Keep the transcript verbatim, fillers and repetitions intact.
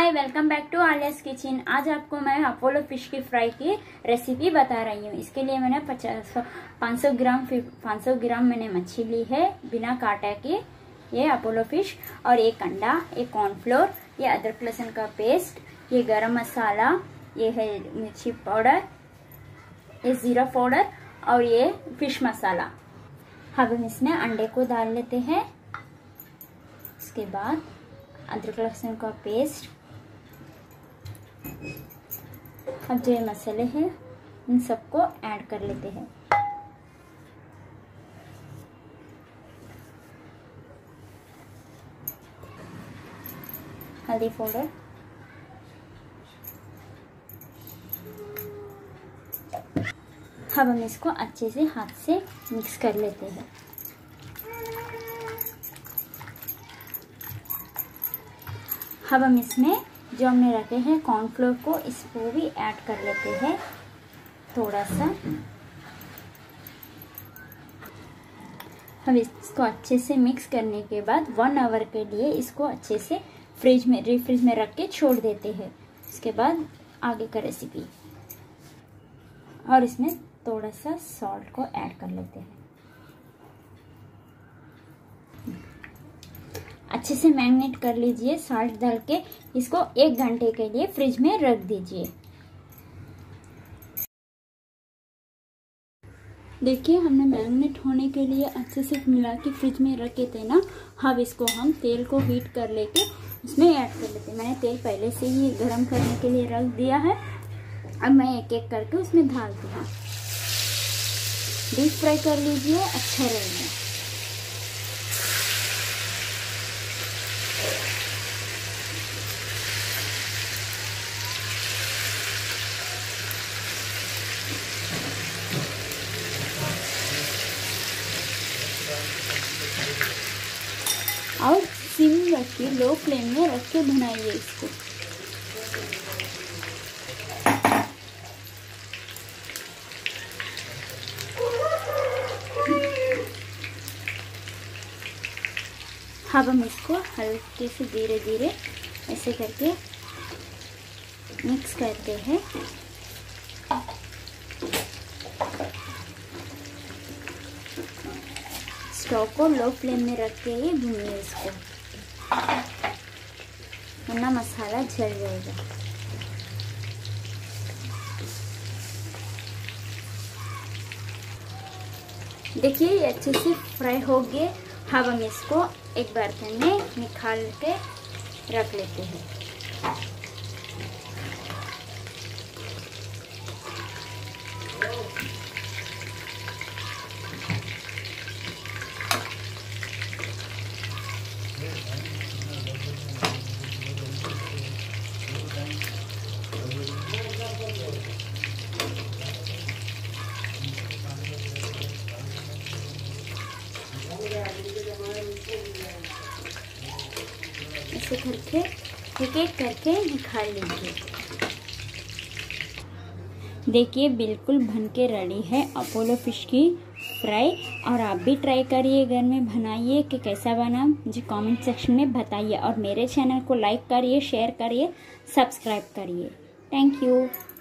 Hi, welcome back to Alia's kitchen. आज आपको मैं अपोलो फिश की फ्राई की रेसिपी बता रही हूँ। इसके लिए मैंने पचास पाँच सौ ग्राम पाँच सौ ग्राम मैंने मच्छी ली है बिना काटा के, ये अपोलो फिश, और एक अंडा, एक कॉर्नफ्लोर, ये अदरक लहसुन का पेस्ट, ये गरम मसाला, ये है मिर्ची पाउडर, ये जीरा पाउडर और ये फिश मसाला। अब हम इसमें अंडे को डाल लेते हैं। इसके बाद अदरक लहसुन का पेस्ट, अब जो ये मसाले हैं इन सबको ऐड कर लेते हैं। हल्दी पाउडर, अब हम इसको अच्छे से हाथ से मिक्स कर लेते हैं। अब हम इसमें जो हमने रखे हैं कॉर्नफ्लोर को, इसको भी ऐड कर लेते हैं थोड़ा सा। हम इसको अच्छे से मिक्स करने के बाद वन आवर के लिए इसको अच्छे से फ्रिज में रीफ्रिज में रख के छोड़ देते हैं। इसके बाद आगे का रेसिपी, और इसमें थोड़ा सा सॉल्ट को ऐड कर लेते हैं। अच्छे से मैरिनेट कर लीजिए सॉल्ट डाल के। इसको एक घंटे के लिए फ्रिज में रख दीजिए। देखिए, हमने मैरिनेट होने के लिए अच्छे से मिला के फ्रिज में रखे थे ना। अब इसको हम तेल को हीट कर लेके उसमें ऐड कर लेते हैं। मैंने तेल पहले से ही गरम करने के लिए रख दिया है। अब मैं एक एक करके उसमें डालती हूँ। डीप फ्राई कर लीजिए, अच्छा रहेगा। और सिम रख के, लो फ्लेम में रख के बनाइए इसको। अब हम इसको हल्के से धीरे धीरे ऐसे करके मिक्स करते हैं। स्टोव को लो फ्लेम में रख के ही भूनिए इसको, वरना मसाला जल जाएगा। देखिए, ये अच्छे से फ्राई हो गए। अब हम इसको एक बर्तन में निकाल के रख लेते हैं। ऐसे करके एक एक करके निकाल लीजिए। देखिए, बिल्कुल बन के रेडी है अपोलो फिश की फ्राई। और आप भी ट्राई करिए, घर में बनाइए कि कैसा बना मुझे कमेंट सेक्शन में बताइए। और मेरे चैनल को लाइक करिए, शेयर करिए, सब्सक्राइब करिए। Thank you.